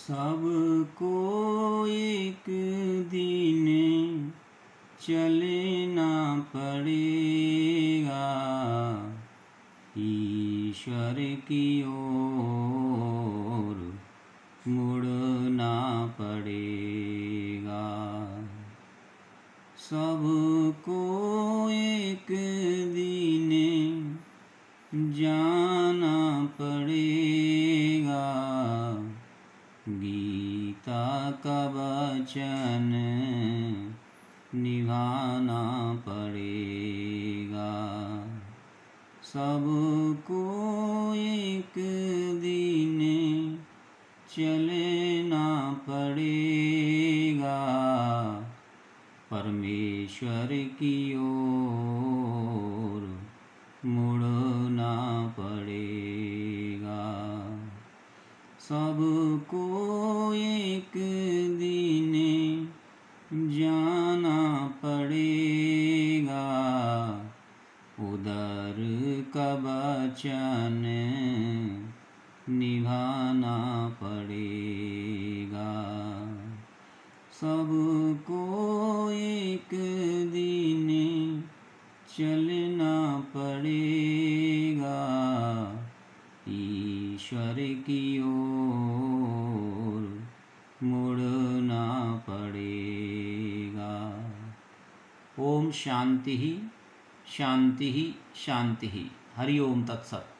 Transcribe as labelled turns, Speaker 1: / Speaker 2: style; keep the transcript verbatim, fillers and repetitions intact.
Speaker 1: सबको एक दिन चलना पड़ेगा ईश्वर की ओर मुड़ना पड़ेगा। सबको एक दिन जाना पड़ेगा गीता का वचन निभाना पड़ेगा। सबको एक दिन चलना पड़ेगा परमेश्वर की ओर मुड़ना पड़ेगा। सबको एक दिन जाना पड़ेगा उधर का वचन निभाना पड़ेगा। सबको एक दिन चलना पड़ेगा ईश्वर की ओर मुड़ना पड़ेगा। ओम शांति ही शांति ही शांति ही। हरि ओम तत्सत।